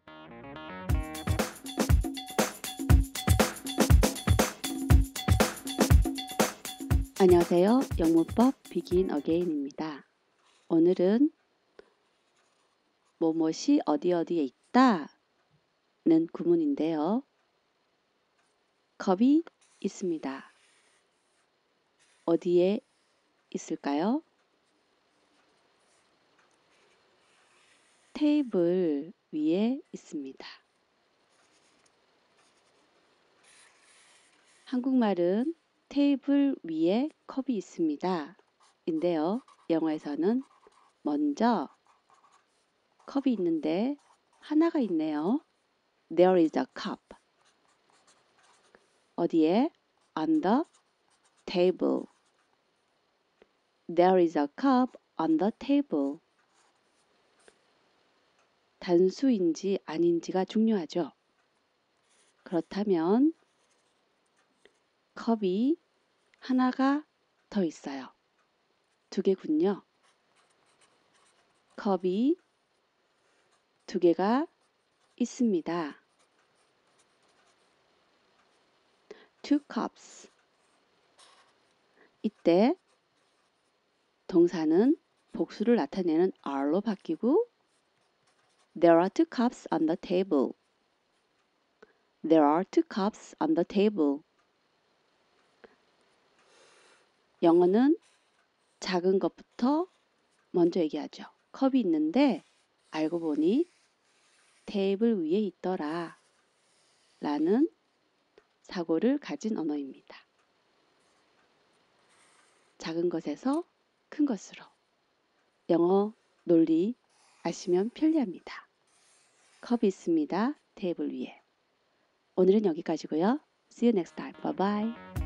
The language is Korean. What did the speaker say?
안녕하세요. 영문법 Begin Again입니다. 오늘은 뭐뭇이 어디 어디에 있다 는 구문인데요. 컵이 있습니다. 어디에 있을까요? 테이블 위에 있습니다. 한국말은 테이블 위에 컵이 있습니다. 인데요. 영어에서는 먼저 컵이 있는데 하나가 있네요. There is a cup. 어디에? On the table. There is a cup on the table. 단수인지 아닌지가 중요하죠. 그렇다면 컵이 하나가 더 있어요. 두 개군요. 컵이 두 개가 있습니다. Two cups. 이때 동사는 복수를 나타내는 are로 바뀌고 There are two cups on the table. There are two cups on the table. 영어는 작은 것부터 먼저 얘기하죠. 컵이 있는데 알고 보니 테이블 위에 있더라 라는 사고를 가진 언어입니다. 작은 것에서 큰 것으로. 영어 논리 아시면 편리합니다. 컵이 있습니다. 테이블 위에. 오늘은 여기까지고요. See you next time. Bye bye.